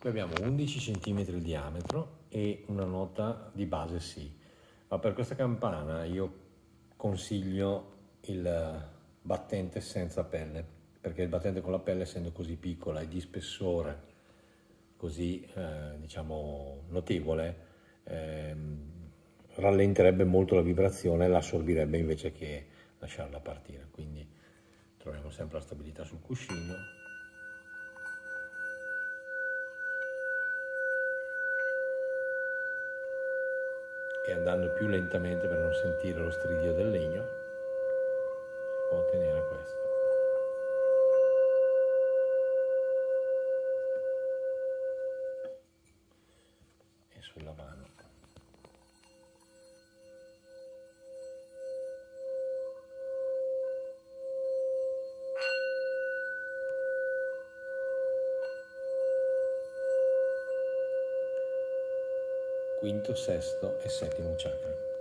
Qui abbiamo 11 cm di diametro e una nota di base Si, ma per questa campana io consiglio il battente senza pelle, perché il battente con la pelle, essendo così piccola e di spessore così diciamo notevole, rallenterebbe molto la vibrazione e la assorbirebbe invece che lasciarla partire. Quindi troviamo sempre la stabilità sul cuscino. E andando più lentamente per non sentire lo stridio del legno, si può ottenere questo. E sulla mano. Quinto, sesto e settimo chakra.